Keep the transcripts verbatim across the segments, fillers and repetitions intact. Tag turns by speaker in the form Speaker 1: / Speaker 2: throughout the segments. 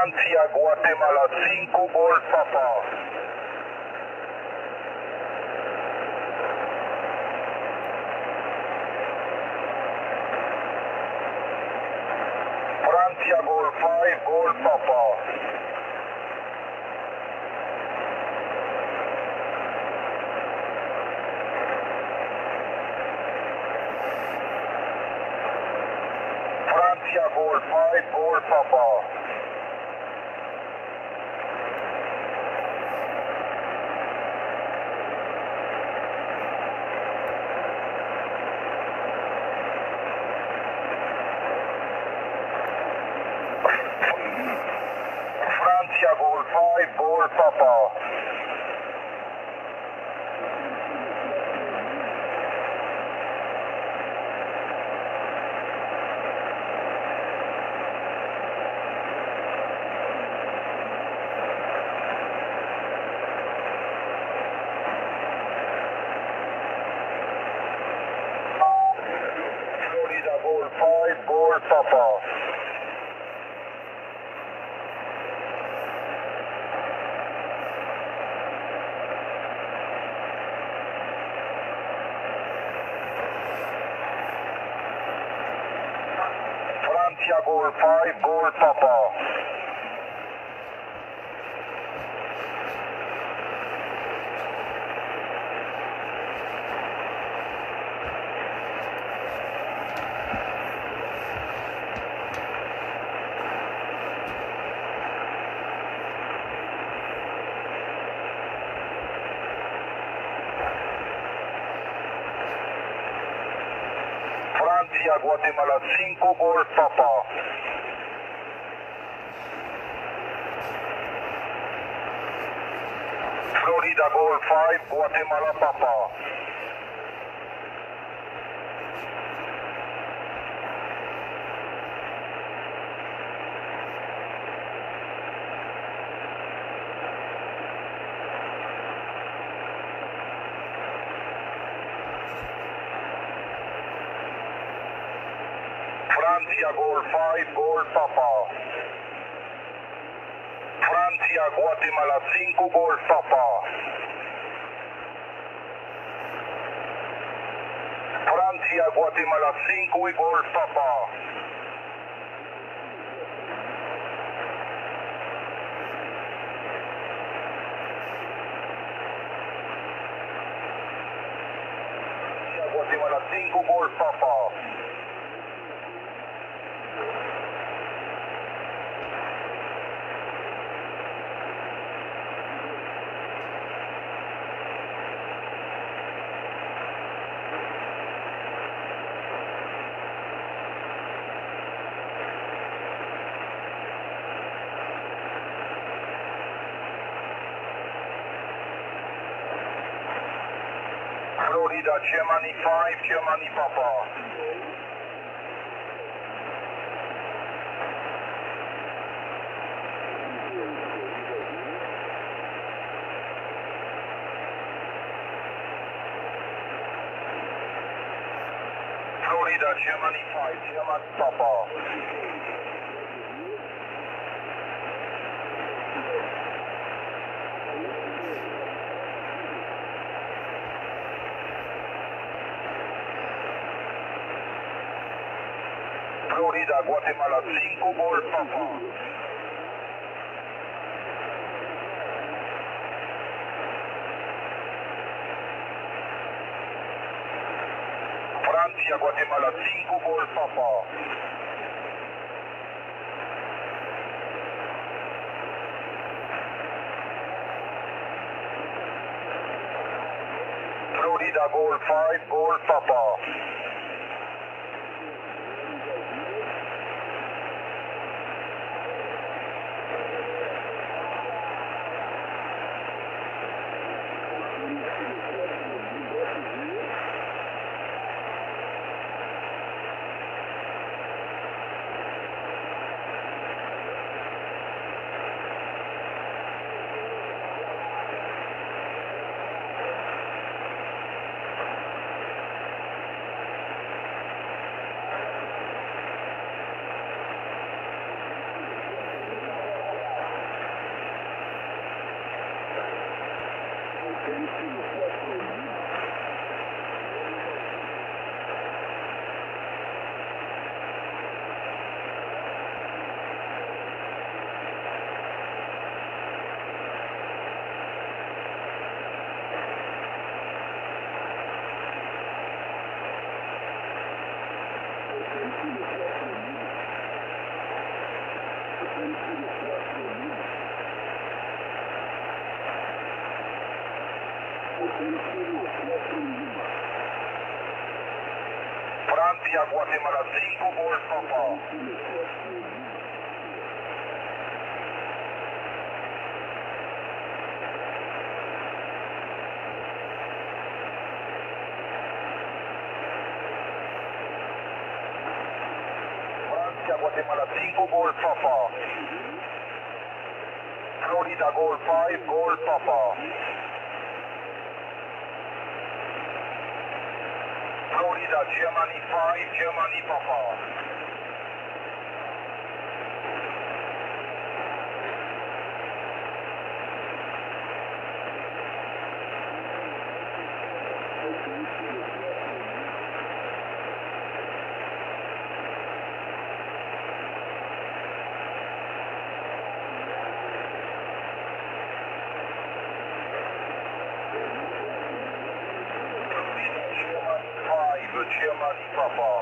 Speaker 1: Francia, Guatemala cinco, Golf Papa. Francia, Golf five, Golf Papa. Francia, Golf five, Golf Papa. Francia, Golf five, Golf Papa. Florida, Golf five, Golf Papa. Francia, Golf five, Golf Papa. Francia, Guatemala cinco, Golf Papa. Florida, Golf five, Guatemala Papa. Francia, Golf five, Golf Papa. Francia, Guatemala cinco, Golf Papa. Francia, Guatemala cinco y Golf Papa. Francia, Guatemala cinco, Golf Papa. Florida, Germany five, Germany Papa. Florida, Germany five, Germany Papa. Florida, Guatemala cinco, Golf Papa. Francia, Guatemala cinco, Golf Papa. Florida, Golf five, Golf Papa. Francia, Guatemala cinco, Golf Papa. Francia, Guatemala cinco, Golf Papa. Florida, Golf five, Golf Papa. Florida, Germany five, Germany Papa. Germany Papa.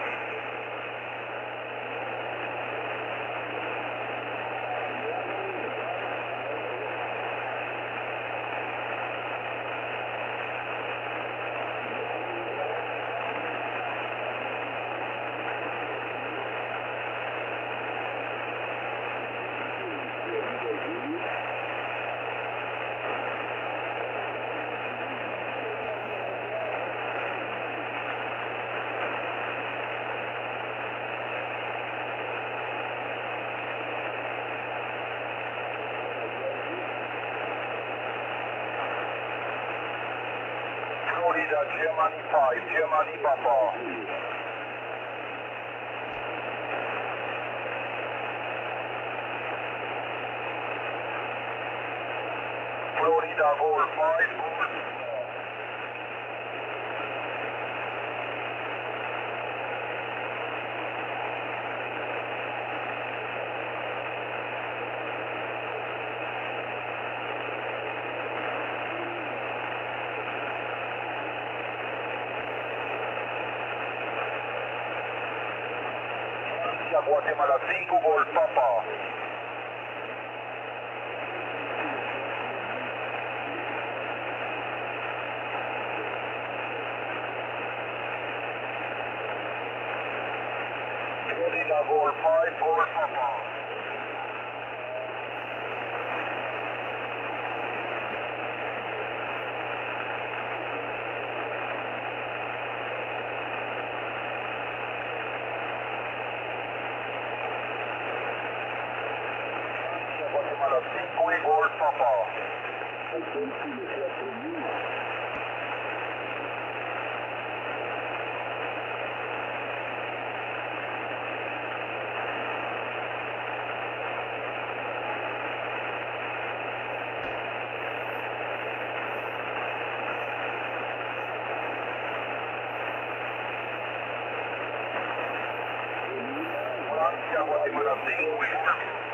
Speaker 1: Florida, Germany five, Germany Papa. Florida, Golf five, Golf. Guatemala cinco, Golf Papa. Florida, Golf five, Golf Papa. Guatemala cinco y Golf Papa. Francia, Guatemala cinco y Golf.